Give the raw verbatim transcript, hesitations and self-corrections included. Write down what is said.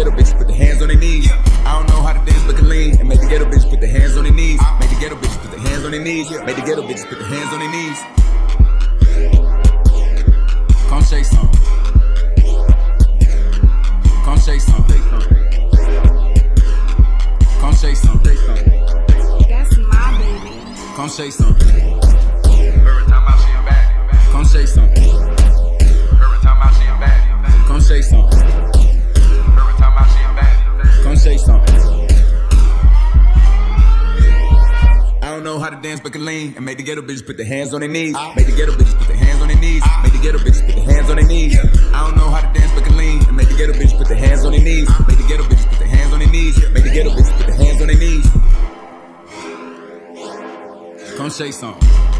ghetto bitches put their hands on their knees. I don't know how to dance but can lean and make the ghetto bitches put their hands on their knees. Make the ghetto bitches put their hands on their knees. Make the ghetto bitches put their hands on their knees. Come shake some. Come shake some. Come shake some. That's my baby. Come shake some. Every time I see a baddie. Come shake some. Every time I see a baddie. Come shake some. Every time I see a baddie. Come shake some. I don't know how to dance but can lean and make the ghetto bitches put their hands on their knees. Make the ghetto bitches put their hands on their knees. Make the ghetto bitches put their hands on their knees. I don't know how to dance but can lean and make the ghetto bitches put their hands on their knees. Make the ghetto bitches put their hands on their knees. Make the ghetto bitches put their hands on their knees. Come shake some.